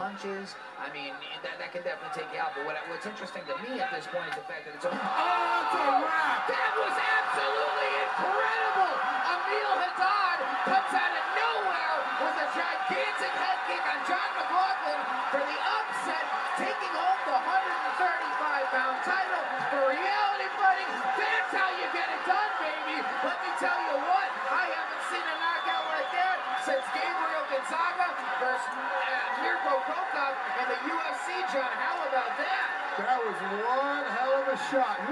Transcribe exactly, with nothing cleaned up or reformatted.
punches. I mean, that, that can definitely take you out. But what, what's interesting to me at this point is the fact that it's over. Oh, it's a wrap! That was absolutely incredible! Emil Haddad comes out of nowhere with a gigantic head kick on John McLaughlin for the upset, taking home the one thirty-five pound title for reality fighting. That's how you get it done, baby! Let me tell you what, I haven't seen a knockout like that since Gabriel Gonzaga versus uh, Mirko Krokop in the U F C, John. How about that? That was one hell of a shot.